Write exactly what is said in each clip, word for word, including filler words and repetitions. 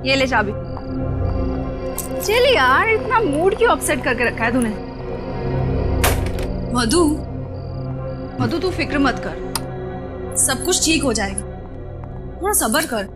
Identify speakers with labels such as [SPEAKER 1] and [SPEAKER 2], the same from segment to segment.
[SPEAKER 1] ये ले चाबी। चल यार, इतना मूड क्यों अपसेट करके रखा है तूने?
[SPEAKER 2] मधु,
[SPEAKER 1] मधु तू फिक्र मत कर,
[SPEAKER 2] सब कुछ ठीक हो जाएगा, थोड़ा सब्र कर।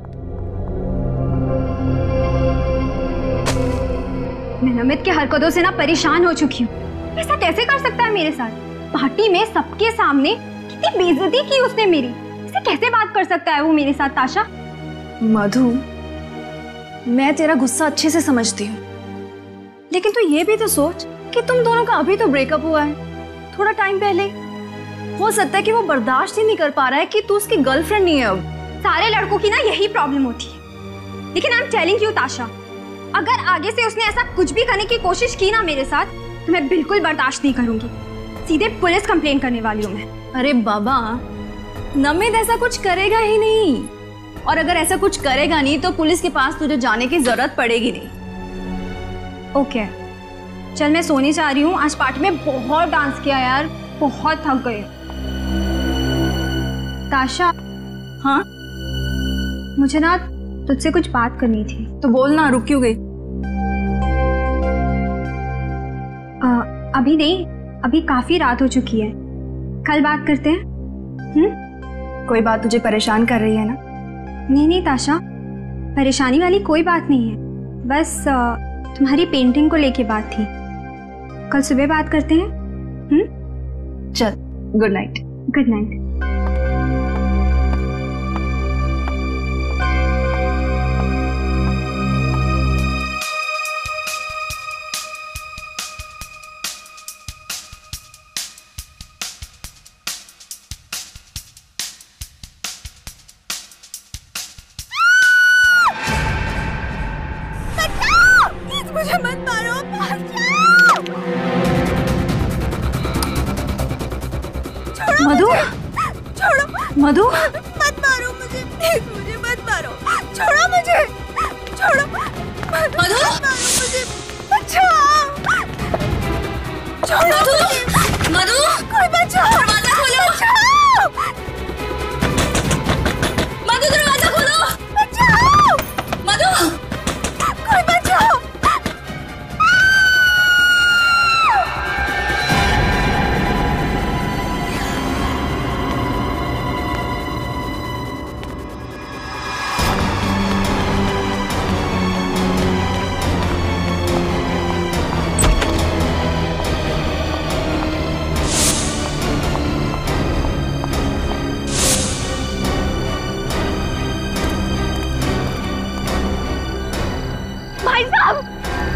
[SPEAKER 3] मैं नमित की हरकतों से ना परेशान हो चुकी हूँ। ऐसा कैसे कर सकता है मेरे साथ? पार्टी में सबके सामने कितनी बेइज्जती की उसने मेरी। ऐसे कैसे बात कर सकता है वो मेरे साथ? ताशा,
[SPEAKER 1] मधु मैं तेरा गुस्सा अच्छे से समझती हूँ, लेकिन तू ये भी तो सोच कि तुम दोनों का अभी तो ब्रेकअप हुआ है, थोड़ा टाइम पहले। हो सकता है कि वो बर्दाश्त ही नहीं कर पा रहा है कि तू उसकी गर्लफ्रेंड नहीं है अब।
[SPEAKER 3] सारे लड़कों की ना यही प्रॉब्लम होती है। लेकिन आई एम टेलिंग यू ताशा, अगर आगे से उसने ऐसा कुछ भी करने की कोशिश की ना मेरे साथ, तो मैं बिल्कुल बर्दाश्त नहीं करूंगी। सीधे पुलिस कंप्लेन करने वाली हूँ मैं।
[SPEAKER 1] अरे बाबा, नमित ऐसा कुछ करेगा ही नहीं, और अगर ऐसा कुछ करेगा नहीं तो पुलिस के पास तुझे जाने की जरूरत पड़ेगी नहीं।
[SPEAKER 3] ओके चल, मैं सोने जा रही हूँ। आज पार्टी में बहुत डांस किया यार, बहुत थक गए। ताशा,
[SPEAKER 1] हाँ
[SPEAKER 3] मुझे ना तुझसे कुछ बात करनी थी।
[SPEAKER 1] तो बोल ना, रुक क्यों गई?
[SPEAKER 3] आ, अभी नहीं, अभी काफी रात हो चुकी है, कल बात करते हैं। हम्म?
[SPEAKER 1] कोई बात तुझे परेशान कर रही है ना?
[SPEAKER 3] नहीं नहीं ताशा, परेशानी वाली कोई बात नहीं है, बस आ, तुम्हारी पेंटिंग को लेके बात थी। कल सुबह बात करते हैं। हम्म?
[SPEAKER 1] चल, गुड नाइट।
[SPEAKER 3] Good night.
[SPEAKER 2] मुझे मत मारो,
[SPEAKER 1] मधु,
[SPEAKER 2] छोड़ो
[SPEAKER 1] मधु,
[SPEAKER 2] मत मारो मुझे, प्लीज मुझे मत मारो, छोड़ो मुझे, छोड़ो मधु, मत मारो मुझे, बचाओ, छोड़ो मुझे, मधु, कोई बचाओ, दरवाजा खोलो, बचाओ, मधु दरवाजा खोलो, बचाओ, मधु, कोई बचाओ।
[SPEAKER 3] भाई साहब,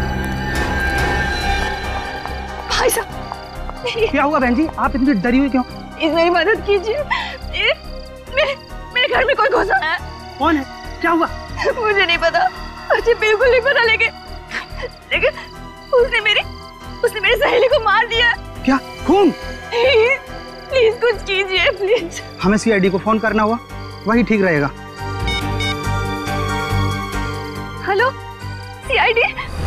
[SPEAKER 3] भाई साहब,
[SPEAKER 4] क्या हुआ बहन जी? आप इतनी डरी हुई क्यों?
[SPEAKER 3] प्लीज मेरी मदद कीजिए। मेरे मेरे घर में कोई घुसा है।
[SPEAKER 4] कौन है? क्या हुआ?
[SPEAKER 3] मुझे नहीं पता, मुझे बिल्कुल नहीं पता, लेकिन लेकिन उसने मेरी उसने मेरी सहेली को मार दिया।
[SPEAKER 4] क्या? खून?
[SPEAKER 3] प्लीज प्लीज कुछ कीजिए प्लीज।
[SPEAKER 4] हमें सीआईडी को फोन करना हुआ, वही ठीक रहेगा।
[SPEAKER 3] Hello CID.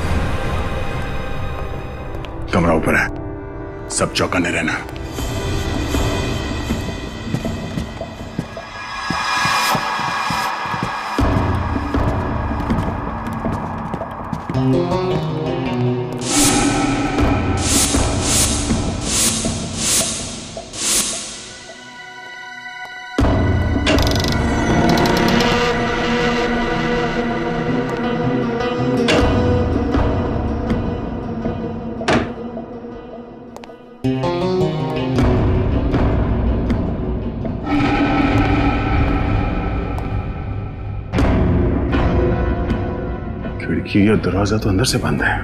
[SPEAKER 5] कमरा ऊपर है, सब चौकन्ने रहना। खिड़की या दरवाजा तो अंदर से बंद है।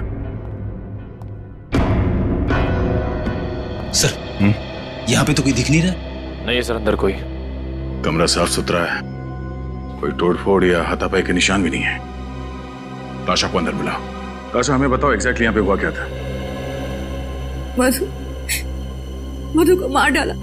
[SPEAKER 6] सर, यहाँ पे तो कोई दिख नहीं रहा।
[SPEAKER 7] नहीं सर, अंदर कोई।
[SPEAKER 5] कमरा साफ सुथरा है, कोई तोड़फोड़ या हाथापाई के निशान भी नहीं है। ताशा को अंदर बुलाओ। ताशा, हमें बताओ एग्जैक्टली यहाँ पे हुआ क्या था?
[SPEAKER 2] मधु मधु को मार डाला।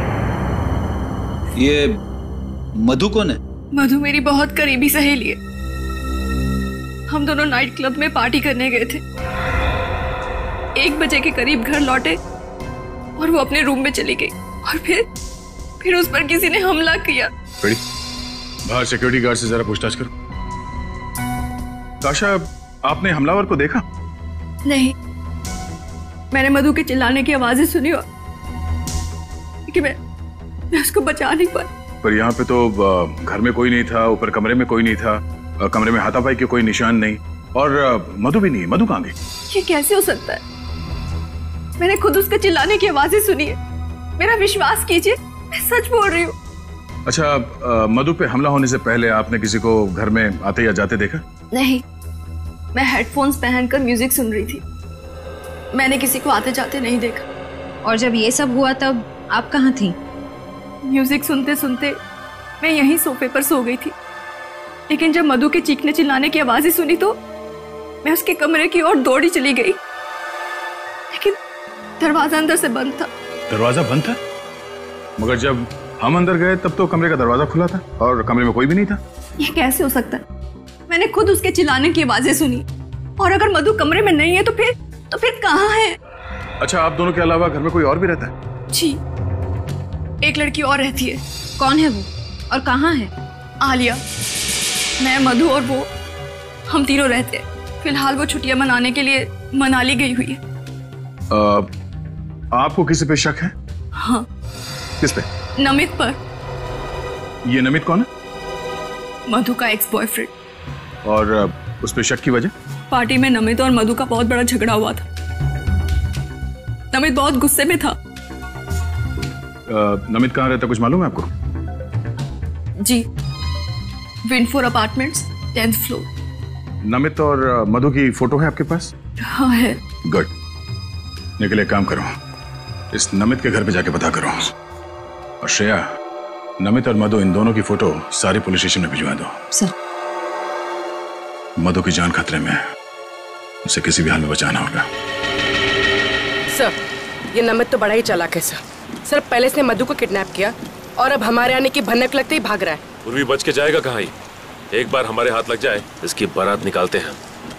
[SPEAKER 6] ये मधु कौन है?
[SPEAKER 2] मधु मेरी बहुत करीबी सहेली है। हम दोनों नाइट क्लब में पार्टी करने गए थे। एक बजे के करीब घर लौटे और वो अपने रूम में चली गई, और फिर फिर उस पर किसी ने हमला किया।
[SPEAKER 5] बाहर सिक्योरिटी गार्ड से जरा पूछताछ करो। ताशा, आपने हमलावर को देखा?
[SPEAKER 2] नहीं, मैंने मधु के चिल्लाने की आवाजें सुनी और कि मैं, मैं उसको बचा नहीं पाई।
[SPEAKER 5] पर यहाँ पे तो घर में कोई नहीं था, ऊपर कमरे में कोई नहीं था, कमरे में हाथापाई के कोई निशान नहीं, और मधु भी नहीं। मधु कहाँ गई?
[SPEAKER 2] ये कैसे हो सकता है? मैंने खुद उसके चिल्लाने की आवाजें सुनी है। मेरा विश्वास कीजिए, मैं सच बोल रही हूँ।
[SPEAKER 5] अच्छा, मधु पे हमला होने से पहले आपने किसी को घर में आते या जाते देखा?
[SPEAKER 2] नहीं, मैं हेडफोन्स पहनकर म्यूजिक सुन रही थी। मैंने किसी को आते जाते नहीं देखा।
[SPEAKER 3] और जब ये सब हुआ तब आप कहाँ थी?
[SPEAKER 2] म्यूजिक सुनते सुनते मैं यहीं सोफे पर सो गई थी, लेकिन जब मधु के चीखने चिल्लाने की आवाजें सुनी तो मैं उसके कमरे की ओर दौड़ी चली गई, लेकिन दरवाजा अंदर से बंद था।
[SPEAKER 5] दरवाजा बंद था? मगर जब हम अंदर गए तब तो कमरे का दरवाजा खुला था और कमरे में कोई भी नहीं था।
[SPEAKER 2] ये कैसे हो सकता है? मैंने खुद उसके चिल्लाने की आवाजें सुनी, और अगर मधु कमरे में नहीं है तो फिर तो फिर कहाँ है?
[SPEAKER 5] अच्छा, आप दोनों के अलावा घर में कोई और भी रहता है?
[SPEAKER 2] जी, एक लड़की और रहती है।
[SPEAKER 3] कौन है वो और कहाँ है?
[SPEAKER 2] आलिया। मैं, मधु और वो, हम तीनों रहते हैं। फिलहाल वो छुट्टियां मनाने के लिए मनाली गई हुई है।
[SPEAKER 5] आ, आपको किसी पे शक है?
[SPEAKER 2] हाँ।
[SPEAKER 5] किस पे?
[SPEAKER 2] नमित पर।
[SPEAKER 5] ये नमित कौन है?
[SPEAKER 2] मधु का एक्स बॉयफ्रेंड।
[SPEAKER 5] और उस पे शक की वजह?
[SPEAKER 2] पार्टी में नमित और मधु का बहुत बड़ा झगड़ा हुआ था। नमित बहुत गुस्से में था।
[SPEAKER 5] आ, नमित कहाँ रहता, कुछ मालूम है आपको?
[SPEAKER 2] जी, Windfor apartments, tenth floor.
[SPEAKER 5] Namit और मधु की फोटो है आपके पास?
[SPEAKER 2] हाँ है।
[SPEAKER 5] गुड। निकल, एक काम करो, इस नमित के घर पे जाके पता करो, और श्रेया, नमित और मधु इन दोनों की फोटो सारी पुलिस स्टेशन में भिजवा दो।
[SPEAKER 3] सर।
[SPEAKER 5] मधु की जान खतरे में है, उसे किसी भी हाल में बचाना होगा।
[SPEAKER 7] सर, ये नमित तो बड़ा ही चालाक है सर। सर, पहले इसने मधु को किडनैप किया और अब हमारे आने की भनक लगते ही भाग रहा है।
[SPEAKER 8] पूर्वी बच के जाएगा कहाँ? ही एक बार हमारे हाथ लग जाए, इसकी बारात निकालते हैं।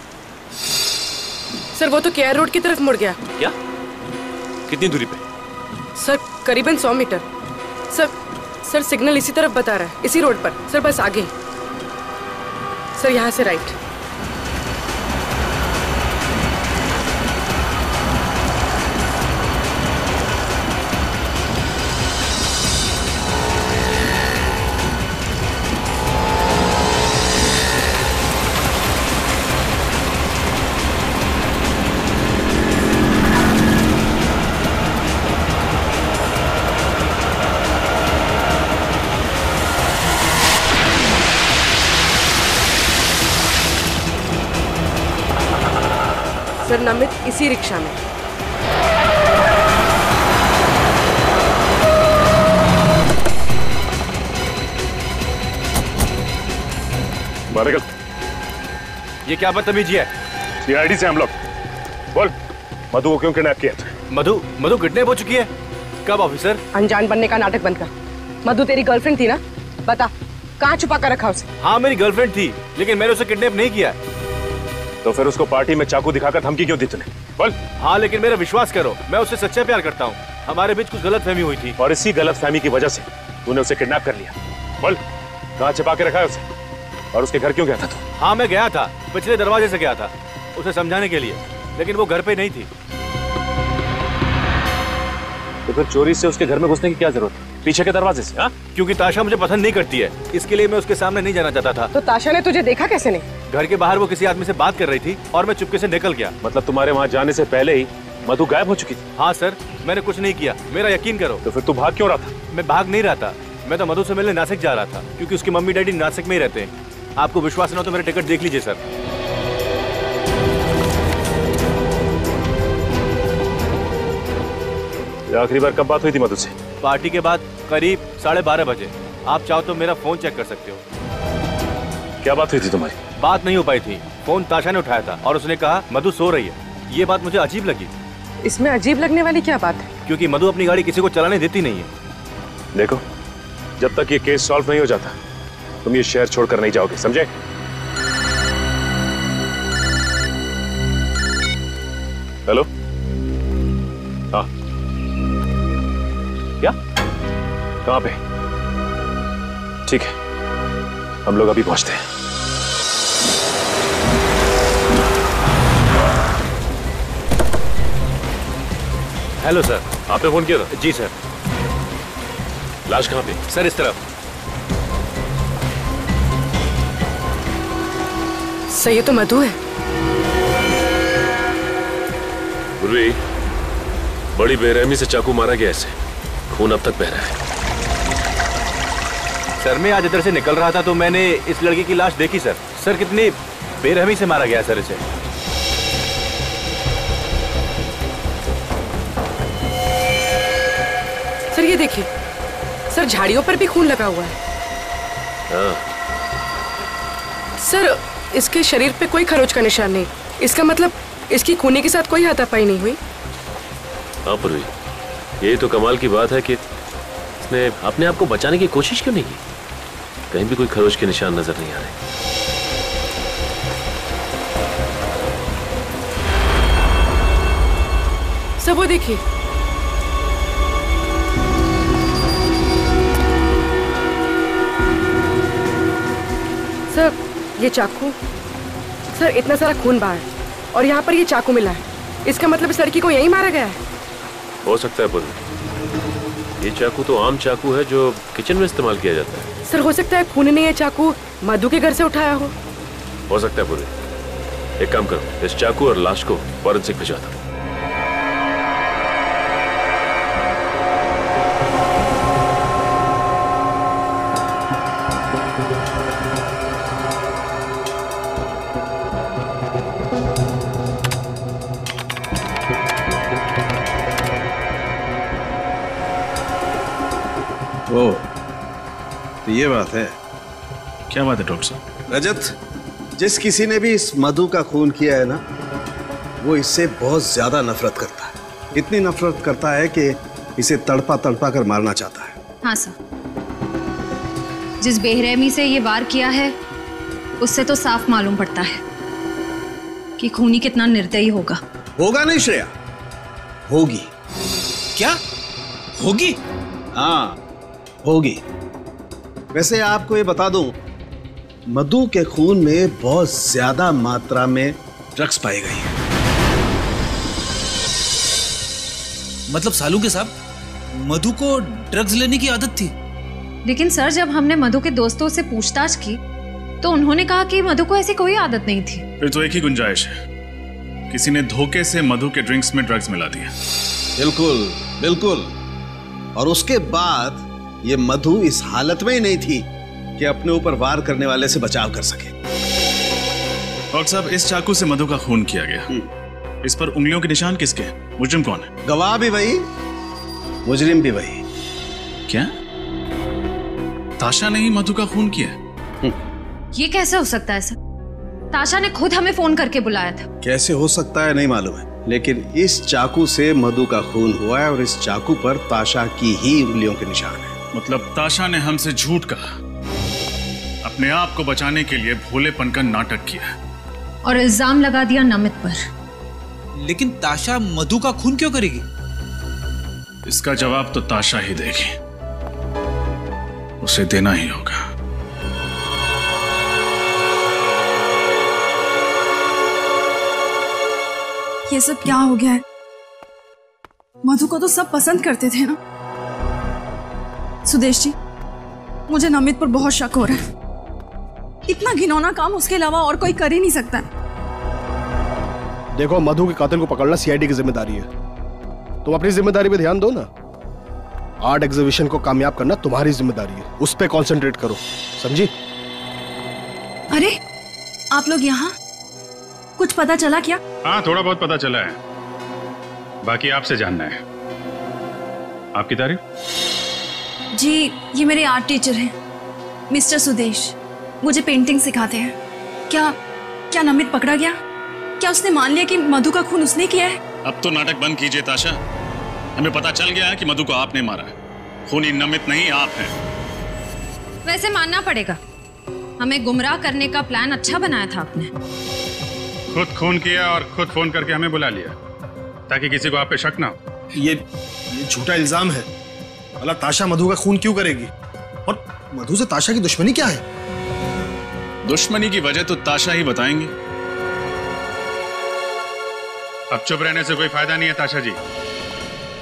[SPEAKER 7] सर, वो तो केआर रोड की तरफ मुड़ गया।
[SPEAKER 8] क्या? कितनी दूरी पे?
[SPEAKER 7] सर, करीबन सौ मीटर। सर सर सिग्नल इसी तरफ बता रहा है, इसी रोड पर। सर, बस आगे। सर, यहाँ से राइट। सर, नमित इसी रिक्शा में।
[SPEAKER 5] बारगल,
[SPEAKER 8] ये क्या बदतमीजी है?
[SPEAKER 5] सीआईडी से हम लोग। बोल, मधु को क्यों किडनैप किया था?
[SPEAKER 8] मधु मधु किडनैप हो चुकी है? कब ऑफिसर?
[SPEAKER 7] अनजान बनने का नाटक बंद कर। मधु तेरी गर्लफ्रेंड थी ना? बता, कहाँ छुपा कर रखा उसे?
[SPEAKER 8] हाँ, मेरी गर्लफ्रेंड थी, लेकिन मैंने उसे किडनैप नहीं किया।
[SPEAKER 5] तो फिर उसको पार्टी में चाकू दिखाकर धमकी क्यों दी तूने? बोल।
[SPEAKER 8] हाँ, लेकिन मेरा विश्वास करो, मैं उससे सच्चा प्यार करता हूँ। हमारे बीच कुछ गलतफहमी हुई थी,
[SPEAKER 5] और इसी गलतफहमी की वजह से तूने उसे किडनैप कर लिया। बोल, कहाँ छिपा के रखा है उसे, और उसके घर क्यों गया था तू?
[SPEAKER 8] हाँ, मैं गया था, पिछले दरवाजे से गया था उसे समझाने के लिए, लेकिन वो घर पे नहीं थी।
[SPEAKER 5] तो फिर चोरी से उसके घर में घुसने की क्या जरूरत है? पीछे के दरवाजे से? हाँ,
[SPEAKER 8] क्योंकि ताशा मुझे पसंद नहीं करती है, इसके लिए मैं उसके सामने नहीं जाना चाहता था।
[SPEAKER 7] तो ताशा ने तुझे देखा कैसे नहीं?
[SPEAKER 8] घर के बाहर वो किसी आदमी से बात कर रही थी और मैं चुपके से निकल गया।
[SPEAKER 5] मतलब तुम्हारे वहाँ जाने से पहले ही मधु गायब हो चुकी थी?
[SPEAKER 8] हाँ सर, मैंने कुछ नहीं किया, मेरा यकीन करो।
[SPEAKER 5] तो फिर तू भाग क्यों रहा था?
[SPEAKER 8] मैं भाग नहीं रहा था, मैं तो मधु से मिलने नासिक जा रहा था, क्योंकि उसकी मम्मी डैडी नासिक में ही रहते हैं। आपको विश्वास न हो तो मेरा टिकट देख लीजिए सर।
[SPEAKER 5] आखिरी बार कब बात हुई थी मधु से?
[SPEAKER 8] पार्टी के बाद करीब साढ़े बारह बजे। आप चाहो तो मेरा फोन चेक कर सकते हो।
[SPEAKER 5] क्या बात हुई थी तुम्हारी?
[SPEAKER 8] बात नहीं हो पाई थी, फोन ताशा ने उठाया था और उसने कहा मधु सो रही है। ये बात मुझे अजीब लगी।
[SPEAKER 7] इसमें अजीब लगने वाली क्या बात है?
[SPEAKER 8] क्योंकि मधु अपनी गाड़ी किसी को चलाने देती नहीं है।
[SPEAKER 5] देखो, जब तक ये केस सॉल्व नहीं हो जाता तुम ये शहर छोड़कर नहीं जाओगे, समझे? हेलो? हाँ, क्या? कहाँ पे? ठीक है, हम लोग अभी पहुंचते हैं।
[SPEAKER 8] Hello sir.
[SPEAKER 9] आपने फोन किया था?
[SPEAKER 8] जी सर।
[SPEAKER 9] लाश कहाँ पे?
[SPEAKER 8] सर इस तरफ।
[SPEAKER 7] सर ये तो मधु है।
[SPEAKER 9] पूर्वी, बड़ी बेरहमी से चाकू मारा गया इसे, खून अब तक बह रहा है।
[SPEAKER 8] सर मैं आज इधर से निकल रहा था तो मैंने इस लड़की की लाश देखी सर। सर कितनी बेरहमी से मारा गया सर इसे।
[SPEAKER 7] सर ये देखिए, सर झाड़ियों पर भी खून लगा हुआ है।
[SPEAKER 9] हाँ।
[SPEAKER 7] सर इसके शरीर पे कोई खरोच का निशान नहीं। इसका मतलब इसकी खूनी के साथ कोई हाथापाई नहीं हुई।
[SPEAKER 9] हाँ पूर्वी, यही तो कमाल की बात है कि इसने अपने आप को बचाने की कोशिश क्यों नहीं की। कहीं भी कोई खरोच के निशान नजर नहीं आ रहे।
[SPEAKER 7] सर वो देखिए, सर ये चाकू। सर इतना सारा खून बहा है और यहाँ पर ये चाकू मिला है। इसका मतलब इस लड़की को यहीं मारा गया है।
[SPEAKER 9] हो सकता है पूर्वी, ये चाकू तो आम चाकू है जो किचन में इस्तेमाल किया जाता है।
[SPEAKER 7] सर हो सकता है खून ने ये चाकू मधु के घर से उठाया हो।
[SPEAKER 9] हो सकता है पूर्वी। एक काम करो, इस चाकू और लाश को फॉरेंसिक भिजवा दो।
[SPEAKER 10] ओ, तो ये बात है।
[SPEAKER 5] क्या बात है डॉक्टर साहब?
[SPEAKER 10] रजत, जिस किसी ने भी इस मधु का खून किया है ना, वो इससे बहुत ज्यादा नफरत करता है। इतनी नफरत करता है कि इसे तड़पा तड़पा कर मारना चाहता है।
[SPEAKER 1] हाँ सर, जिस बेरहमी से ये वार किया है उससे तो साफ मालूम पड़ता है कि खूनी कितना निर्दयी होगा।
[SPEAKER 10] होगा नहीं श्रेया, होगी।
[SPEAKER 6] क्या होगी?
[SPEAKER 10] हाँ होगी। वैसे आपको ये बता दूं, मधु के खून में बहुत ज्यादा मात्रा में ड्रग्स पाई गई है।
[SPEAKER 6] मतलब सालू के साहब मधु को ड्रग्स लेने की आदत थी?
[SPEAKER 1] लेकिन सर जब हमने मधु के दोस्तों से पूछताछ की तो उन्होंने कहा कि मधु को ऐसी कोई आदत नहीं थी।
[SPEAKER 5] फिर तो एक ही गुंजाइश है, किसी ने धोखे से मधु के ड्रिंक्स में ड्रग्स मिला दिया।
[SPEAKER 10] बिल्कुल बिल्कुल। और उसके बाद ये मधु इस हालत में ही नहीं थी कि अपने ऊपर वार करने वाले से बचाव कर सके।
[SPEAKER 5] डॉक्टर साहब, इस चाकू से मधु का खून किया गया। इस पर उंगलियों के निशान किसके हैं? मुजरिम कौन है?
[SPEAKER 10] गवाह भी वही, मुजरिम भी वही।
[SPEAKER 5] क्या ताशा ने ही मधु का खून किया?
[SPEAKER 1] ये कैसे हो सकता है सर? ताशा ने खुद हमें फोन करके बुलाया था।
[SPEAKER 10] कैसे हो सकता है नहीं मालूम है, लेकिन इस चाकू से मधु का खून हुआ है और इस चाकू पर ताशा की ही उंगलियों के निशान है।
[SPEAKER 5] मतलब ताशा ने हमसे झूठ कहा, अपने आप को बचाने के लिए भोलेपन का नाटक किया
[SPEAKER 1] और इल्जाम लगा दिया नमित पर।
[SPEAKER 6] लेकिन ताशा मधु का खून क्यों करेगी?
[SPEAKER 5] इसका जवाब तो ताशा ही देगी, उसे देना ही होगा।
[SPEAKER 2] ये सब क्या हो गया है? मधु को तो सब पसंद करते थे ना। सुदेश जी, मुझे नमित पर बहुत शक हो रहा है। इतना घिनौना काम उसके अलावा और कोई कर ही नहीं सकता है।
[SPEAKER 11] देखो, मधु के कातिल को पकड़ना सीआईडी की जिम्मेदारी है। तुम अपनी जिम्मेदारी पे ध्यान दो ना। आर्ट एग्जीबिशन को कामयाब करना तुम्हारी जिम्मेदारी है, उस पे कंसंट्रेट करो, समझी?
[SPEAKER 2] अरे आप लोग यहाँ, कुछ पता चला क्या?
[SPEAKER 5] हाँ, थोड़ा बहुत पता चला है, बाकी आपसे जानना है। आपकी तारीफ?
[SPEAKER 2] जी, ये मेरे आर्ट टीचर हैं, मिस्टर सुदेश। मुझे पेंटिंग सिखाते हैं। क्या क्या नमित पकड़ा गया? क्या उसने मान लिया कि मधु का खून उसने किया है?
[SPEAKER 5] अब तो नाटक बंद कीजिए ताशा। हमें पता चल गया है कि मधु को आपने मारा है। खूनी नमित नहीं, आप हैं।
[SPEAKER 1] वैसे मानना पड़ेगा, हमें गुमराह करने का प्लान अच्छा बनाया था आपने।
[SPEAKER 5] खुद खून किया और खुद फोन करके हमें बुला लिया ताकि किसी को आप पे शक ना हो।
[SPEAKER 11] ये ये झूठा इल्जाम है। भला ताशा मधु का खून क्यों करेगी? और मधु से ताशा की दुश्मनी क्या है?
[SPEAKER 5] दुश्मनी की वजह तो ताशा ही बताएंगी। अब चुप रहने से कोई फायदा नहीं है ताशा जी।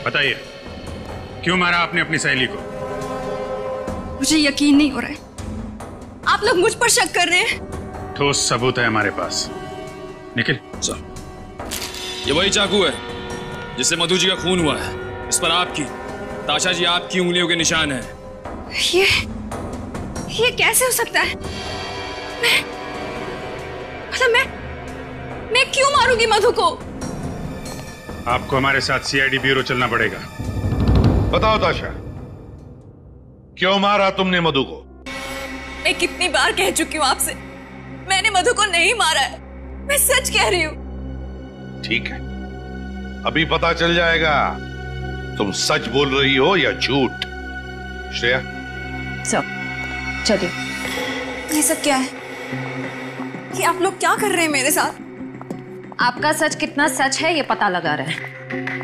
[SPEAKER 5] बताइए, क्यों मारा आपने अपनी सहेली को?
[SPEAKER 2] मुझे यकीन नहीं हो रहा है, आप लोग मुझ पर शक कर रहे हैं।
[SPEAKER 5] ठोस सबूत है हमारे पास। निखिल
[SPEAKER 12] सर, ये वही चाकू है जिससे मधु जी का खून हुआ है। इस पर आपकी, ताशा जी आपकी उंगलियों के निशान हैं।
[SPEAKER 2] ये ये कैसे हो सकता है? मैं मतलब मैं मैं क्यों मारूंगी मधु को?
[SPEAKER 5] आपको हमारे साथ सीआईडी ब्यूरो चलना पड़ेगा।
[SPEAKER 13] बताओ ताशा, क्यों मारा तुमने मधु को?
[SPEAKER 2] मैं कितनी बार कह चुकी हूँ आपसे, मैंने मधु को नहीं मारा है। मैं सच कह रही हूँ।
[SPEAKER 13] ठीक है, अभी पता चल जाएगा तुम सच बोल रही हो या झूठ। श्रेया,
[SPEAKER 1] सर चलिए।
[SPEAKER 2] ये सब क्या है? कि आप लोग क्या कर रहे हैं मेरे साथ?
[SPEAKER 1] आपका सच कितना सच है ये पता लगा रहे हैं।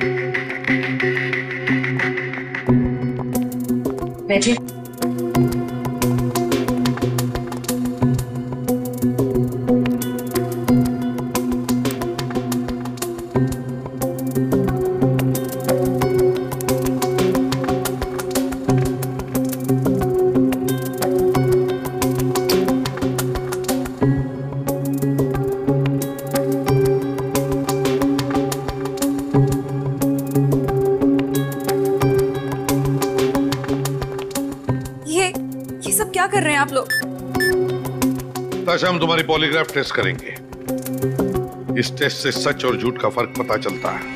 [SPEAKER 1] बैठिए।
[SPEAKER 2] कर रहे हैं आप लोग?
[SPEAKER 13] ताशा, हम तुम्हारी पॉलीग्राफ टेस्ट करेंगे। इस टेस्ट से सच और झूठ का फर्क पता चलता है।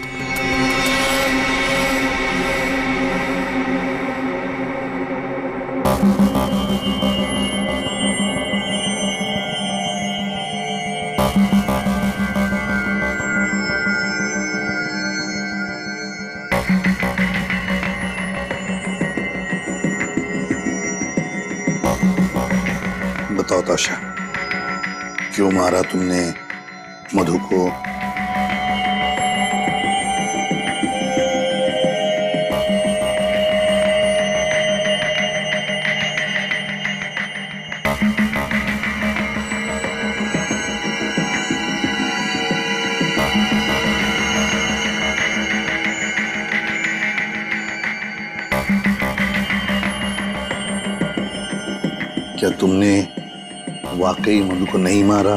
[SPEAKER 13] बताओ ताशा, क्यों मारा तुमने मधु को? क्या तुमने वाकई मधु को नहीं मारा?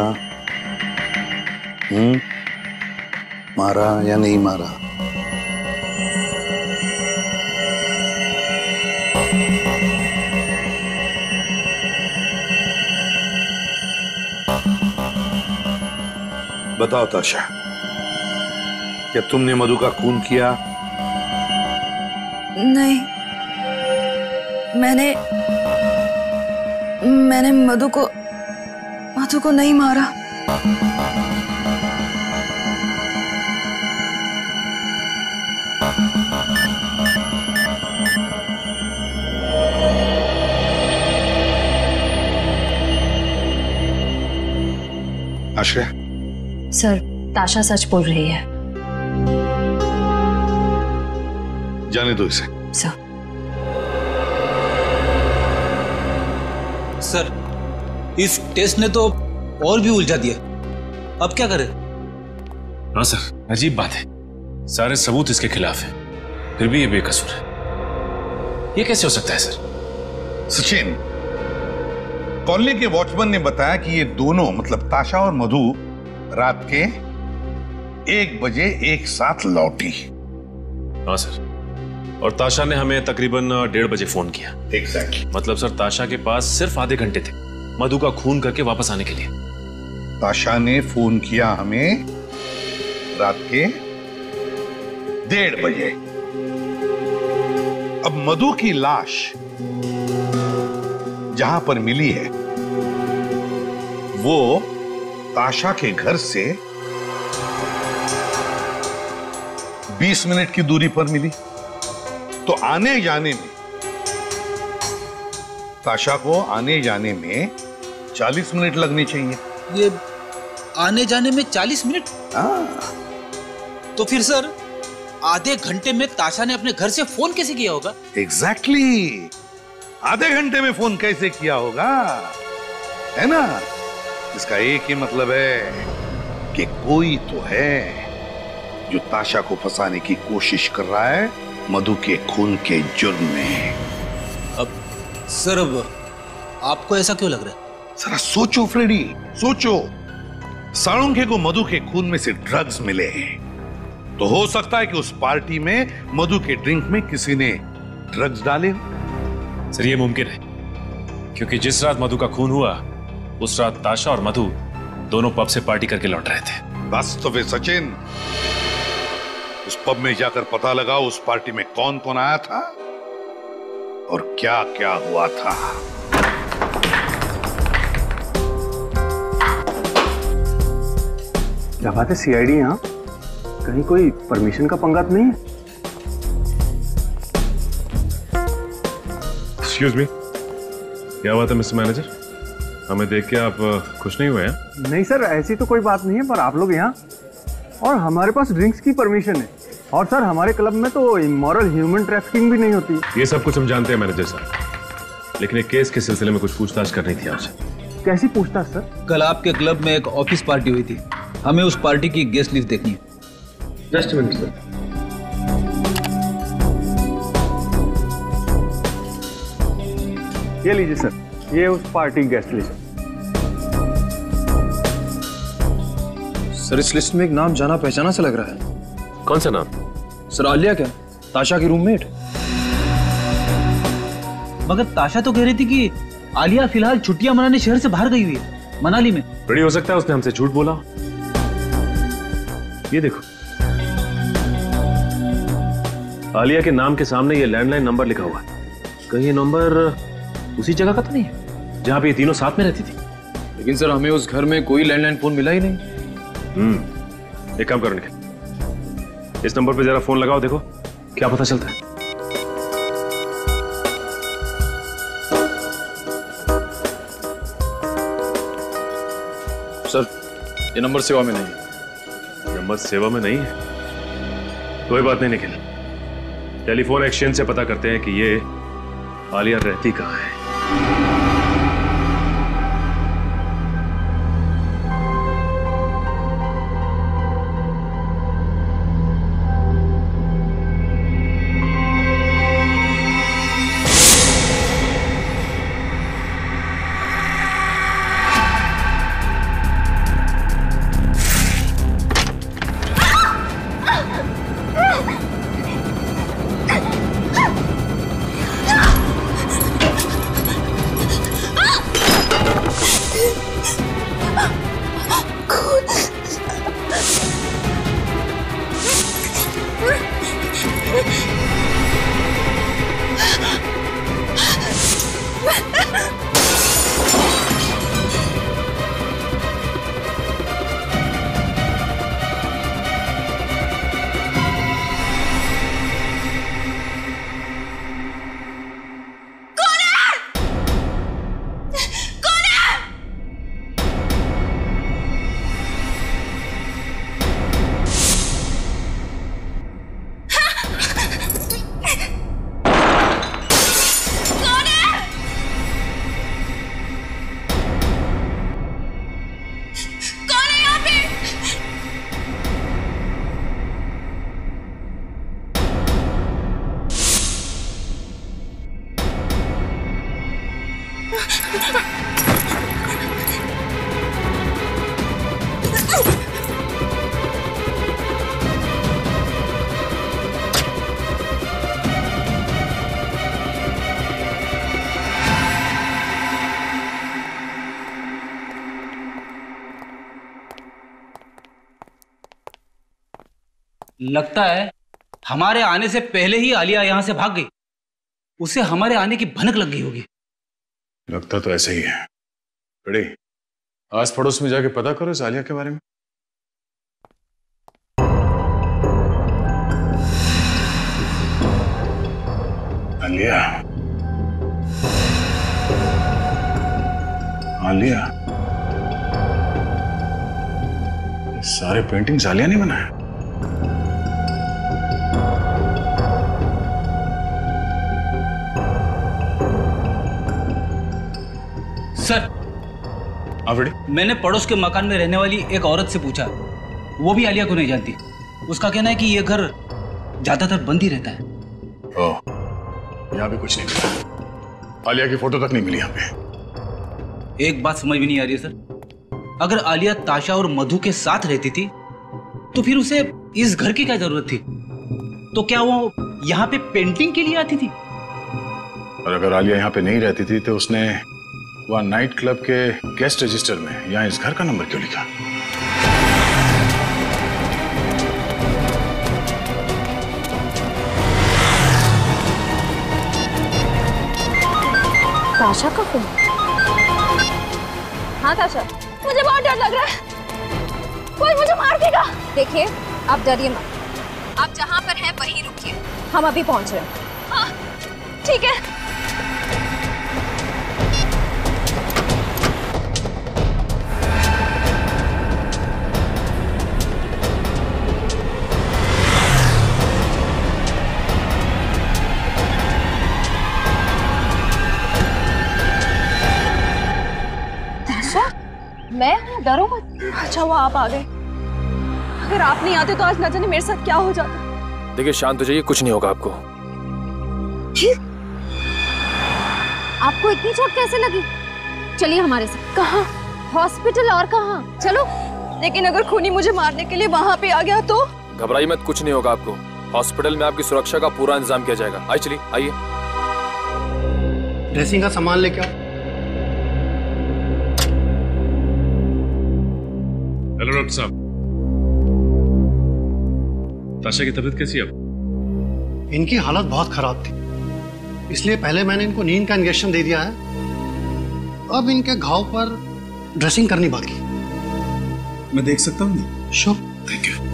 [SPEAKER 13] हम्म, मारा या नहीं मारा? बताओ ताशा, क्या तुमने मधु का खून किया?
[SPEAKER 2] नहीं, मैंने मैंने मधु को मधु को नहीं मारा।
[SPEAKER 13] आश्रय,
[SPEAKER 1] सर ताशा सच बोल रही है।
[SPEAKER 13] जाने दो इसे।
[SPEAKER 1] सर
[SPEAKER 6] सर, इस टेस्ट ने तो और भी उलझा दिया। अब क्या करें?
[SPEAKER 12] हाँ सर, अजीब बात है, सारे सबूत इसके खिलाफ हैं, फिर भी ये बेकसूर है। ये कैसे हो सकता है सर?
[SPEAKER 13] सचिन, कॉलोनी के वॉचमैन ने बताया कि ये दोनों मतलब ताशा और मधु रात के एक बजे एक साथ लौटी।
[SPEAKER 12] हाँ सर, और ताशा ने हमें तकरीबन डेढ़ बजे फोन किया।
[SPEAKER 13] Exactly exactly.
[SPEAKER 12] मतलब सर, ताशा के पास सिर्फ आधे घंटे थे मधु का खून करके वापस आने के लिए।
[SPEAKER 13] ताशा ने फोन किया हमें रात के डेढ़ बजे। अब मधु की लाश जहां पर मिली है वो ताशा के घर से बीस मिनट की दूरी पर मिली, तो आने जाने में ताशा को आने जाने में चालीस मिनट लगने चाहिए।
[SPEAKER 6] ये आने जाने में चालीस मिनट?
[SPEAKER 13] हाँ।
[SPEAKER 6] तो फिर सर आधे घंटे में ताशा ने अपने घर से फोन कैसे किया होगा?
[SPEAKER 13] Exactly exactly. आधे घंटे में फोन कैसे किया होगा, है ना? इसका एक ही मतलब है कि कोई तो है जो ताशा को फंसाने की कोशिश कर रहा है मधु के खून के जुर्म में।
[SPEAKER 6] अब सर, अब आपको ऐसा क्यों लग रहा है?
[SPEAKER 13] जरा सोचो फ्रेडी, सोचो। साळुंखे को मधु के खून में से ड्रग्स मिले तो हो सकता है कि उस पार्टी में मधु के ड्रिंक में किसी ने ड्रग्स डाले हो।
[SPEAKER 12] सर ये मुमकिन है, क्योंकि जिस रात मधु का खून हुआ उस रात ताशा और मधु दोनों पब से पार्टी करके लौट रहे थे।
[SPEAKER 13] बस तो फिर सचिन, उस पब में जाकर पता लगाओ उस पार्टी में कौन कौन आया था और क्या क्या हुआ था।
[SPEAKER 14] क्या बात है सीआईडी यहाँ? कहीं कोई परमिशन का पंगा तो नहीं है?
[SPEAKER 12] एक्सक्यूज मी, क्या बात है मिस्टर मैनेजर? हमें देख के आप खुश नहीं हुए हैं?
[SPEAKER 14] नहीं सर, ऐसी तो कोई बात नहीं है, पर आप लोग यहाँ और हमारे पास ड्रिंक्स की परमिशन है। और सर हमारे क्लब में तो इमोरल ह्यूमन ट्रैफिकिंग भी नहीं होती।
[SPEAKER 12] ये सब कुछ हम जानते हैं मैनेजर साहब, लेकिन एक केस के सिलसिले में कुछ पूछताछ करनी थी आपसे।
[SPEAKER 14] कैसी पूछताछ सर?
[SPEAKER 6] कल आपके क्लब में एक ऑफिस पार्टी हुई थी, हमें उस पार्टी की गेस्ट लिस्ट देखनी है।
[SPEAKER 14] Just minute sir. ये लीजिए सर, ये उस पार्टी गेस्ट लिस्ट।
[SPEAKER 15] सर इस लिस्ट में एक नाम जाना पहचाना सा लग रहा है।
[SPEAKER 9] कौन सा नाम?
[SPEAKER 15] सर आलिया क्या, ताशा की रूममेट?
[SPEAKER 6] मगर ताशा तो कह रही थी कि आलिया फिलहाल छुट्टियां मनाने शहर से बाहर गई हुई है, मनाली में।
[SPEAKER 12] बड़ी हो सकता है उसने हमसे झूठ बोला। ये देखो, आलिया के नाम के सामने ये लैंडलाइन नंबर लिखा हुआ है। कहीं ये नंबर उसी जगह का तो नहीं है जहां पे ये तीनों साथ में रहती थी?
[SPEAKER 15] लेकिन सर हमें उस घर में कोई लैंडलाइन फोन मिला ही नहीं।
[SPEAKER 12] हम्म एक काम करो निखिल, इस नंबर पे जरा फोन लगाओ, देखो क्या पता चलता है।
[SPEAKER 15] सर ये नंबर सेवा में नहीं है।
[SPEAKER 12] नंबर सेवा में नहीं है? कोई बात नहीं निखिल, टेलीफोन एक्सचेंज से पता करते हैं कि ये आलिया रहती कहाँ है।
[SPEAKER 6] लगता है हमारे आने से पहले ही आलिया यहां से भाग गई, उसे हमारे आने की भनक लग गई होगी।
[SPEAKER 5] लगता तो ऐसा ही है। बड़े आस पड़ोस में जाके पता करो इस आलिया के बारे में। आलिया, आलिया, ये सारे पेंटिंग्स आलिया ने बनाए?
[SPEAKER 6] सर
[SPEAKER 5] आवड़ी?
[SPEAKER 6] मैंने पड़ोस के मकान में रहने वाली एक औरत से पूछा, वो भी आलिया को नहीं जानती। उसका कहना है कि ये घर ज्यादातर बंद ही रहता है,
[SPEAKER 5] ओह, यहाँ भी कुछ नहीं मिला। आलिया की फोटो तक नहीं मिली यहाँ पे।
[SPEAKER 6] एक बात समझ में नहीं आ रही है सर, अगर आलिया ताशा और मधु के साथ रहती थी तो फिर उसे इस घर की क्या जरूरत थी? तो क्या वो यहाँ पे पेंटिंग के लिए आती थी?
[SPEAKER 5] और अगर आलिया यहाँ पे नहीं रहती थी तो उसने वहाँ नाइट क्लब के गेस्ट रजिस्टर में यहाँ इस घर का नंबर क्यों लिखा?
[SPEAKER 3] ताशा का फोन? हाँ ताशा, मुझे बहुत डर लग रहा है, कोई मुझे मार देगा। देखिए आप डरिए मत, आप जहाँ पर हैं वहीं रुकिए, हम अभी पहुँच रहे हैं। हाँ ठीक है। मैं हूँ, डरो मत।
[SPEAKER 2] अच्छा वो आप आ गए, अगर आप नहीं आते तो आज न जाने मेरे साथ क्या हो जाता।
[SPEAKER 15] देखिए शांत हो जाइए, कुछ नहीं होगा आपको।
[SPEAKER 3] आपको इतनी चोट कैसे लगी? चलिए हमारे साथ। कहाँ? हॉस्पिटल। और कहाँ? चलो।
[SPEAKER 2] लेकिन अगर खूनी मुझे मारने के लिए वहाँ पे आ गया तो?
[SPEAKER 15] घबराइए मत, कुछ नहीं होगा आपको। हॉस्पिटल में आपकी सुरक्षा का पूरा इंतजाम किया जाएगा। आइए चलिए, आइए।
[SPEAKER 11] ड्रेसिंग का सामान लेके आओ।
[SPEAKER 12] हेलो डॉक्टर साहब, ताशा की तबीयत कैसी है अब?
[SPEAKER 11] इनकी हालत बहुत खराब थी, इसलिए पहले मैंने इनको नींद का इंजेक्शन दे दिया है। अब इनके घाव पर ड्रेसिंग करनी बाकी।
[SPEAKER 10] मैं देख सकता हूँ?
[SPEAKER 11] श्योर।
[SPEAKER 10] Thank you.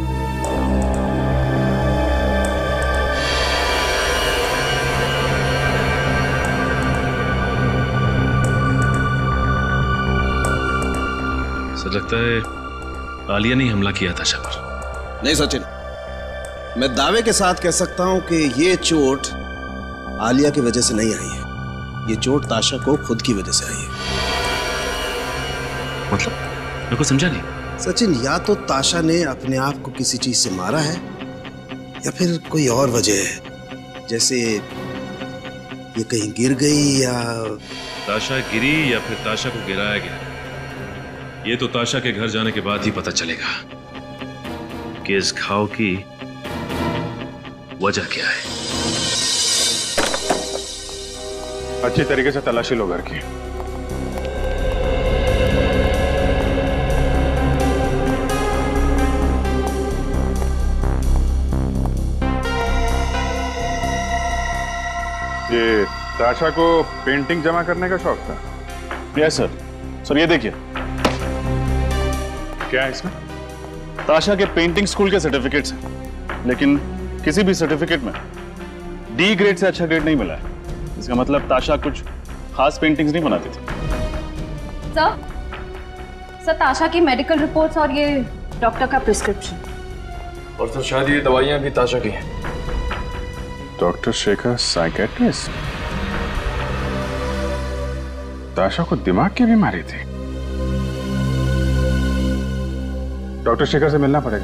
[SPEAKER 12] सर लगता है आलिया ने हमला किया ताशा पर।
[SPEAKER 10] नहीं सचिन, मैं दावे के साथ कह सकता हूं कि ये चोट आलिया की वजह से नहीं आई है, ये चोट ताशा को खुद की वजह से आई है।
[SPEAKER 12] मतलब मेरे को समझा नहीं।
[SPEAKER 10] सचिन, या तो ताशा ने अपने आप को किसी चीज से मारा है या फिर कोई और वजह है, जैसे ये कहीं गिर गई या
[SPEAKER 12] ताशा गिरी या फिर ताशा को गिराया गया। ये तो ताशा के घर जाने के बाद ही पता चलेगा कि इस घाव की वजह क्या है।
[SPEAKER 5] अच्छी तरीके से तलाशी लो घर की। ये ताशा को पेंटिंग जमा करने का शौक था?
[SPEAKER 16] Yes sir. सर ये देखिए,
[SPEAKER 5] क्या है इसमें?
[SPEAKER 16] ताशा के पेंटिंग स्कूल के सर्टिफिकेट्स हैं, लेकिन किसी भी सर्टिफिकेट में डी ग्रेड से अच्छा ग्रेड नहीं मिला है। इसका मतलब ताशा कुछ खास पेंटिंग्स नहीं बनाती थी।
[SPEAKER 1] सर, सर ताशा की मेडिकल रिपोर्ट्स और ये डॉक्टर का प्रिस्क्रिप्शन।
[SPEAKER 15] और सर शायद ये दवाइयां भी ताशा की हैं।
[SPEAKER 5] Doctor Shekhar psychiatrist? ताशा को दिमाग की बीमारी थी? डॉक्टर शेखर से मिलना पड़ेगा।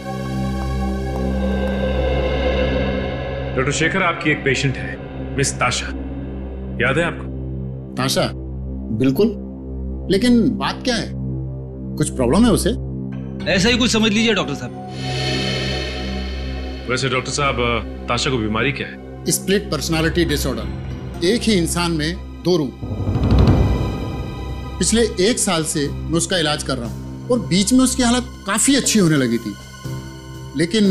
[SPEAKER 12] डॉक्टर शेखर, आपकी एक पेशेंट है मिस ताशा, याद है आपको?
[SPEAKER 17] ताशा? बिल्कुल, लेकिन बात क्या है? कुछ प्रॉब्लम है उसे?
[SPEAKER 6] ऐसा ही कुछ समझ लीजिए डॉक्टर साहब।
[SPEAKER 12] वैसे डॉक्टर साहब, ताशा को बीमारी क्या है?
[SPEAKER 17] Split personality disorder. एक ही इंसान में दो रूप। पिछले एक साल से मैं उसका इलाज कर रहा हूं और बीच में उसकी हालत काफी अच्छी होने लगी थी, लेकिन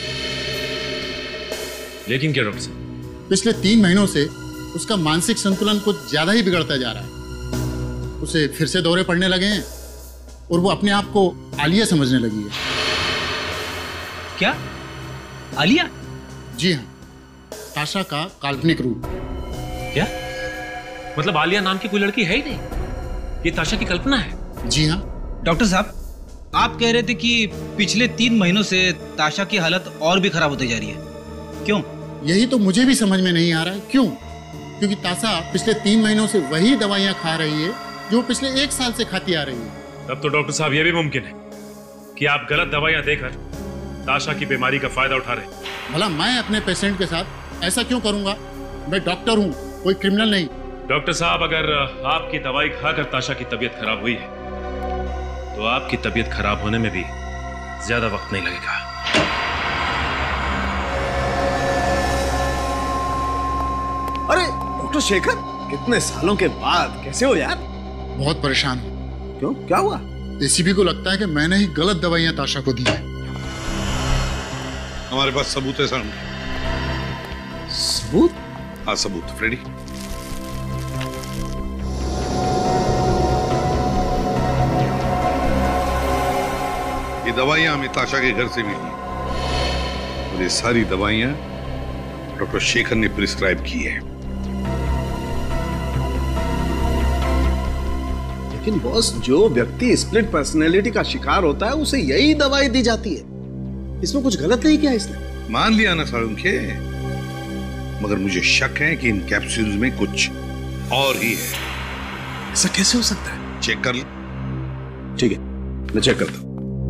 [SPEAKER 12] लेकिन क्या डॉक्टर साहब?
[SPEAKER 17] पिछले तीन महीनों से उसका मानसिक संतुलन कुछ ज्यादा ही बिगड़ता जा रहा है। उसे फिर से दौरे पड़ने लगे हैं और वो अपने आप को आलिया समझने लगी है।
[SPEAKER 6] क्या? आलिया?
[SPEAKER 17] जी हाँ, ताशा का काल्पनिक रूप।
[SPEAKER 12] क्या मतलब आलिया नाम की कोई लड़की है ही नहीं? ये ताशा की कल्पना है?
[SPEAKER 17] जी हाँ।
[SPEAKER 6] डॉक्टर साहब, आप कह रहे थे कि पिछले तीन महीनों से ताशा की हालत और भी खराब होती जा रही है, क्यों?
[SPEAKER 17] यही तो मुझे भी समझ में नहीं आ रहा है, क्यों? क्योंकि ताशा पिछले तीन महीनों से वही दवाइयां खा रही है जो पिछले एक साल से खाती आ रही है।
[SPEAKER 12] तब तो डॉक्टर साहब, यह भी मुमकिन है कि आप गलत दवाइयां देकर ताशा की बीमारी का फायदा उठा रहे हैं।
[SPEAKER 17] भला मैं अपने पेशेंट के साथ ऐसा क्यों करूंगा? मैं डॉक्टर हूँ, कोई क्रिमिनल नहीं।
[SPEAKER 12] डॉक्टर साहब, अगर आपकी दवाई खाकर ताशा की तबीयत खराब हुई है तो आपकी तबीयत खराब होने में भी ज्यादा वक्त नहीं लगेगा।
[SPEAKER 10] अरे डॉक्टर शेखर, कितने सालों के बाद कैसे हो यार?
[SPEAKER 17] बहुत परेशान हूँ।
[SPEAKER 10] क्यों, क्या हुआ?
[SPEAKER 17] एसीपी को लगता है कि मैंने ही गलत दवाइयां ताशा को दी है।
[SPEAKER 13] हमारे पास सबूत है सर।
[SPEAKER 10] सबूत?
[SPEAKER 13] हाँ सबूत। फ्रेडी, ये दवाइयां हमें ताशा के घर से मिली और ये सारी दवाइयां डॉक्टर शेखर ने प्रिस्क्राइब की है।
[SPEAKER 10] लेकिन बॉस, जो व्यक्ति स्प्लिट पर्सनैलिटी का शिकार होता है उसे यही दवाई दी जाती है। इसमें कुछ गलत नहीं किया इसने।
[SPEAKER 13] मान लिया ना सालुंखे, मगर मुझे शक है कि इन कैप्सूल्स में कुछ और ही है।
[SPEAKER 10] ऐसा कैसे हो सकता है?
[SPEAKER 13] चेक कर ले।
[SPEAKER 10] ठीक है, मैं चेक करता हूं।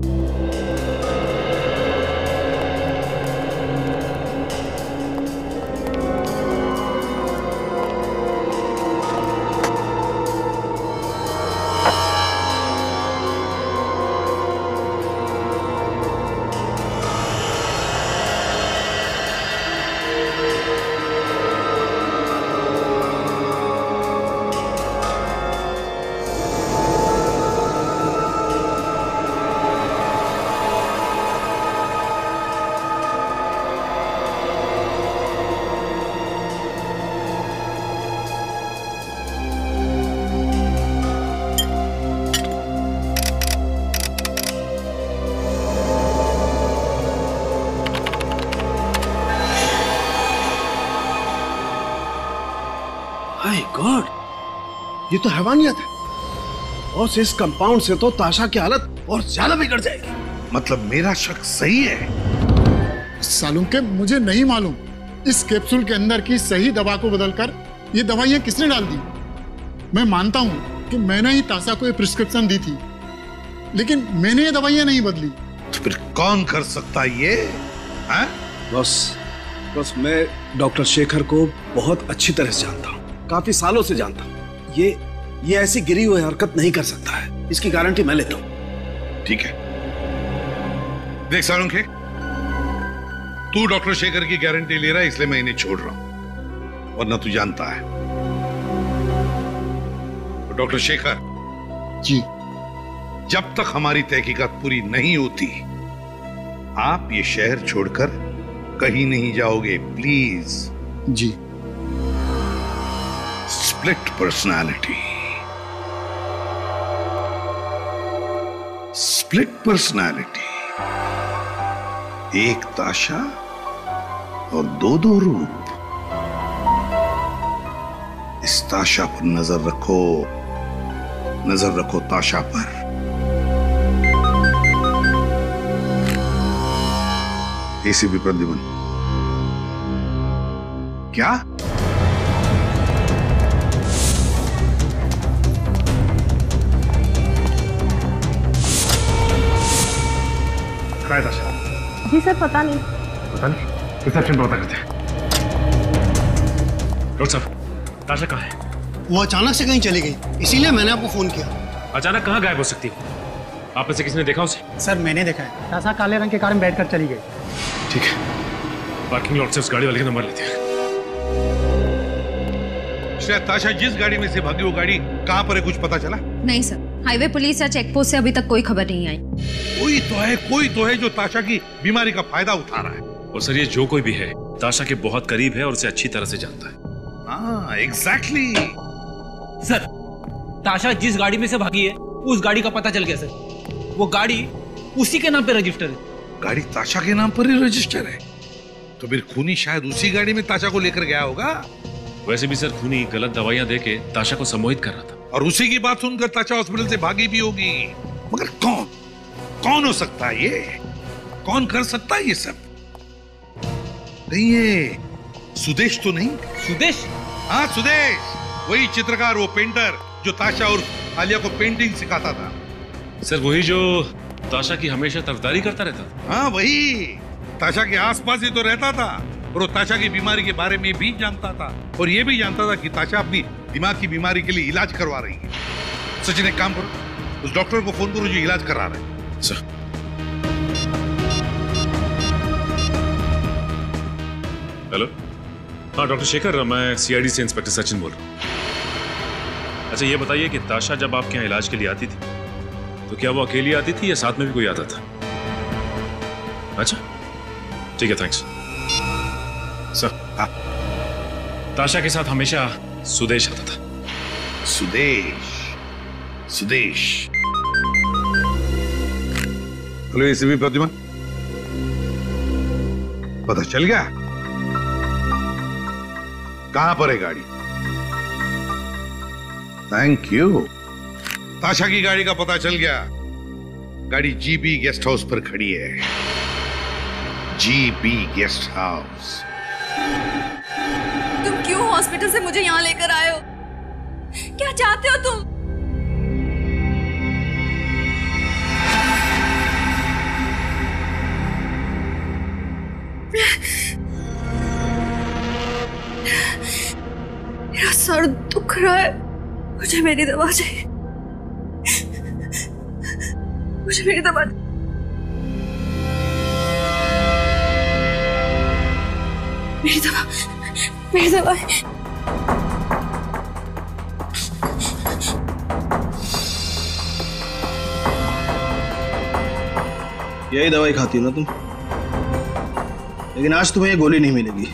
[SPEAKER 10] माय गॉड, ये तो हैवानियत है। और इस कंपाउंड से तो ताशा की हालत और ज्यादा बिगड़ जाएगी।
[SPEAKER 13] मतलब मेरा शक सही है?
[SPEAKER 17] सालुंखे, मुझे नहीं मालूम इस कैप्सूल के अंदर की सही दवा को बदलकर ये दवाइयां किसने डाल दी। मैं मानता हूं कि मैंने ही ताशा को ये प्रिस्क्रिप्शन दी थी, लेकिन मैंने ये दवाइयां नहीं बदली।
[SPEAKER 13] तो फिर कौन कर सकता है ये? हाँ?
[SPEAKER 10] बस बस मैं डॉक्टर शेखर को बहुत अच्छी तरह से जानता हूँ, काफी सालों से जानता हूँ। ये ये ऐसी गिरी हुई हरकत नहीं कर सकता है, इसकी गारंटी मैं लेता हूँ।
[SPEAKER 13] ठीक है, देख सालुंखे, तू डॉक्टर शेखर की गारंटी ले रहा है, इसलिए मैं इन्हें छोड़ रहा हूं, वरना तू जानता है। डॉक्टर शेखर
[SPEAKER 17] जी,
[SPEAKER 13] जब तक हमारी तहकीकात पूरी नहीं होती आप ये शहर छोड़कर कहीं नहीं जाओगे, प्लीज।
[SPEAKER 17] जी।
[SPEAKER 13] स्प्लिट पर्सनालिटी, स्प्लिट पर्सनालिटी, एक ताशा और दो दो रूप। इस ताशा पर नजर रखो, नजर रखो ताशा पर। एसीपी प्रद्युमन, क्या?
[SPEAKER 1] जी सर, पता नहीं।
[SPEAKER 12] पता नहीं, रिसेप्शन पर पता करते हैं। डॉक्टर साहब, ताशा कहाँ है?
[SPEAKER 18] वो अचानक से कहीं चली गई, इसीलिए मैंने आपको फोन किया।
[SPEAKER 12] अचानक कहाँ गायब हो सकती है? आप में से किसी ने देखा उसे?
[SPEAKER 18] सर मैंने देखा है, ताशा काले रंग के कार में बैठकर चली गई।
[SPEAKER 12] ठीक है, पार्किंग लॉट से उस गाड़ी वाले का नंबर लेते हैं।
[SPEAKER 13] शायद ताशा जिस गाड़ी में से भागी वो गाड़ी कहाँ पर है, कुछ पता चला?
[SPEAKER 3] नहीं सर, हाईवे पुलिस या चेक पोस्ट से अभी तक कोई खबर नहीं आई।
[SPEAKER 13] कोई तो है, कोई तो है जो ताशा की बीमारी का फायदा उठा रहा है।
[SPEAKER 12] और सर, ये जो कोई भी है ताशा के बहुत करीब है और उसे अच्छी तरह से जानता है।
[SPEAKER 13] हाँ, एग्जैक्टली।
[SPEAKER 6] सर, ताशा जिस गाड़ी में से भागी है उस गाड़ी का पता चल गया सर। वो गाड़ी उसी के नाम पे रजिस्टर है।
[SPEAKER 13] गाड़ी ताशा के नाम पर ही रजिस्टर है, तो फिर खूनी शायद उसी गाड़ी में ताशा को लेकर गया होगा।
[SPEAKER 12] वैसे भी सर, खूनी गलत दवाइयां देके ताशा को सम्मोहित कर रहा था,
[SPEAKER 13] और उसी की बात सुनकर ताशा हॉस्पिटल से भागी भी होगी। मगर कौन कौन हो सकता है ये? कौन कर सकता है ये सब? नहीं, ये सुदेश तो नहीं?
[SPEAKER 6] सुदेश?
[SPEAKER 13] हाँ सुदेश, वही चित्रकार, वो पेंटर जो ताशा और आलिया को पेंटिंग सिखाता था।
[SPEAKER 12] सर वही जो ताशा की हमेशा तरफदारी करता रहता था।
[SPEAKER 13] हाँ वही, ताशा के आसपास ही तो रहता था। और वो ताशा की बीमारी के बारे में भी जानता था, और ये भी जानता था कि ताशा अपनी दिमाग की बीमारी के लिए इलाज करवा रही है। सचिन, एक काम करो, उस डॉक्टर को फोन करो जो इलाज करा रहा है।
[SPEAKER 12] सर। हेलो, हाँ डॉक्टर शेखर, मैं सीआईडी से इंस्पेक्टर सचिन बोल रहा हूँ। अच्छा ये बताइए कि ताशा जब आपके यहाँ इलाज के लिए आती थी तो क्या वो अकेली आती थी या साथ में भी कोई आता था? अच्छा ठीक है, थैंक्स। सर, हाँ, ताशा के साथ हमेशा सुदेश आता था।
[SPEAKER 13] सुदेश, सुदेश। हेलो एसीपी प्रतिमा, पता चल गया कहां पर है गाड़ी? Thank you. ताशा की गाड़ी का पता चल गया। गाड़ी जीबी गेस्ट हाउस पर खड़ी है। GB guest house.
[SPEAKER 2] तुम क्यों हॉस्पिटल से मुझे यहाँ लेकर आए हो? क्या चाहते हो तुम? मेरा सर दुख रहा है, मुझे मेरी दवा चाहिए, मुझे मेरी दवा। मेरी दवा, मेरी दवा।
[SPEAKER 11] यही दवाई खाती हो ना तुम? लेकिन आज तुम्हें ये गोली नहीं मिलेगी।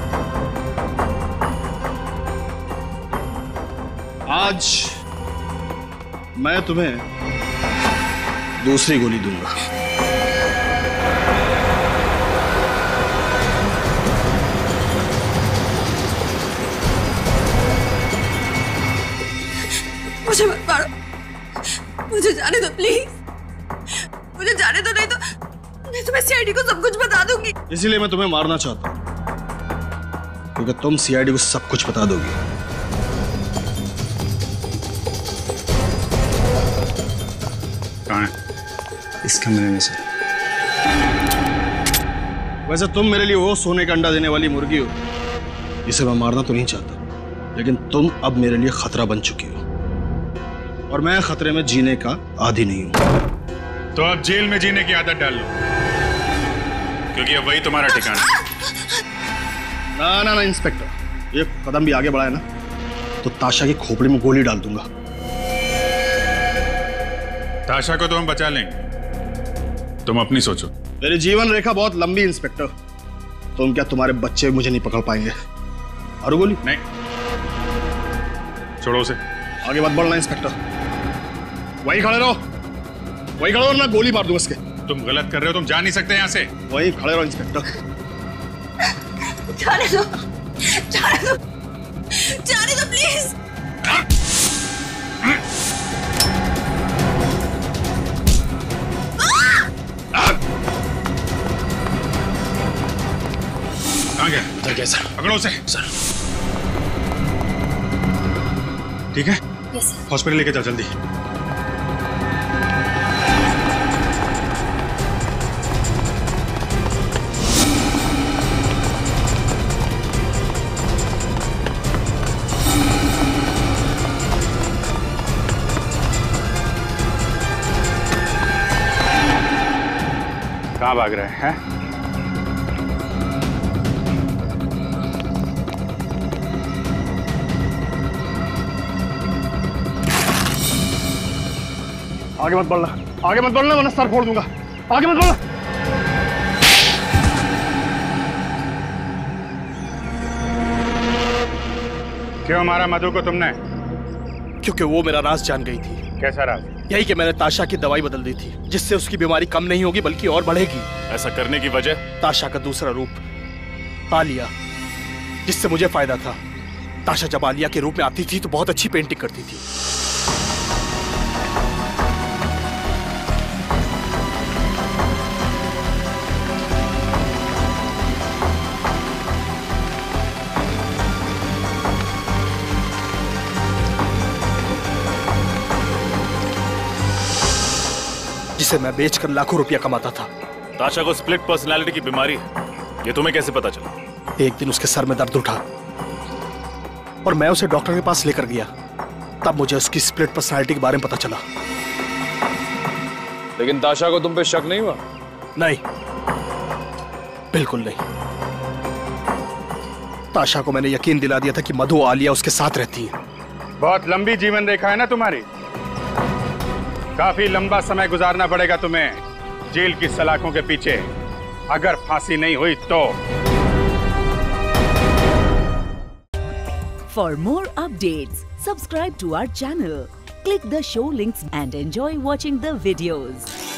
[SPEAKER 11] आज मैं तुम्हें दूसरी गोली दूंगा।
[SPEAKER 2] मुझे मत मारो, मुझे जाने दो प्लीज, मुझे जाने दो, नहीं तो मैं तुम्हें सीआईडी को सब कुछ बता दूंगी।
[SPEAKER 11] इसीलिए मैं तुम्हें मारना चाहता हूं, क्योंकि तुम सीआईडी को सब कुछ बता दोगी।
[SPEAKER 12] कहाँ है?
[SPEAKER 11] इस कमरे में से। वैसे तुम मेरे लिए वो सोने का अंडा देने वाली मुर्गी हो जिसे मैं मारना तो नहीं चाहता, लेकिन तुम अब मेरे लिए खतरा बन चुकी हो और मैं खतरे में जीने का आदी नहीं हूं।
[SPEAKER 12] तो अब जेल में जीने की आदत डाल लो, क्योंकि अब वही तुम्हारा ठिकाना है।
[SPEAKER 11] ना ना ना इंस्पेक्टर, ये कदम भी आगे बढ़ाए ना तो ताशा की खोपड़ी में गोली डाल दूंगा।
[SPEAKER 12] ताशा को तो हम बचा लेंगे, तुम अपनी सोचो।
[SPEAKER 11] मेरी जीवन रेखा बहुत लंबी इंस्पेक्टर, तुम क्या तुम्हारे बच्चे मुझे नहीं पकड़ पाएंगे? और गोली
[SPEAKER 12] नहीं, छोड़ो उसे।
[SPEAKER 11] आगे मत बढ़ना इंस्पेक्टर, वहीं खड़े रहो, वहीं खड़े रहो ना गोली मार दूंगा इसके।
[SPEAKER 12] तुम गलत कर रहे हो, तुम जा नहीं सकते यहाँ से।
[SPEAKER 11] वहीं खड़े रहो इंस्पेक्टर।
[SPEAKER 2] जाने दो, जाने दो, जाने दो प्लीज।
[SPEAKER 12] कहाँ गया?
[SPEAKER 11] गया सर।
[SPEAKER 12] पकड़ो उसे।
[SPEAKER 11] सर
[SPEAKER 12] ठीक है,
[SPEAKER 2] यस सर।
[SPEAKER 12] हॉस्पिटल लेके जाओ जल्दी। कहाँ भाग रहे हैं?
[SPEAKER 11] आगे मत बढ़ना, आगे मत बढ़ना वरना सर फोड़ दूंगा। आगे मत बढ़ना।
[SPEAKER 12] क्यों मारा मधु को तुमने?
[SPEAKER 11] क्योंकि वो मेरा राज जान गई थी।
[SPEAKER 12] कैसा राज?
[SPEAKER 11] यही कि मैंने ताशा की दवाई बदल दी थी, जिससे उसकी बीमारी कम नहीं होगी बल्कि और बढ़ेगी।
[SPEAKER 12] ऐसा करने की वजह?
[SPEAKER 11] ताशा का दूसरा रूप आलिया, जिससे मुझे फायदा था। ताशा जब आलिया के रूप में आती थी तो बहुत अच्छी पेंटिंग करती थी। जिसे मैं बेचकर लाखों रुपया कमाता था।
[SPEAKER 12] ताशा को स्प्लिट पर्सनालिटी की बीमारी है, ये तुम्हें कैसे पता चला?
[SPEAKER 11] एक दिन उसके सर में दर्द उठा और मैं उसे डॉक्टर के पास लेकर गया। तब मुझे उसकी स्प्लिट पर्सनालिटी के बारे में पता चला।
[SPEAKER 15] लेकिन ताशा को तुम पे शक नहीं हुआ?
[SPEAKER 11] नहीं, बिल्कुल नहीं। ताशा को मैंने यकीन दिला दिया था कि मधु आलिया उसके साथ रहती है।
[SPEAKER 16] बहुत लंबी जीवन रेखा है ना तुम्हारी, काफी लंबा समय गुजारना पड़ेगा तुम्हें जेल की सलाखों के पीछे, अगर फांसी नहीं हुई तो।
[SPEAKER 19] For more updates, subscribe to our channel, click the show links and enjoy watching the videos.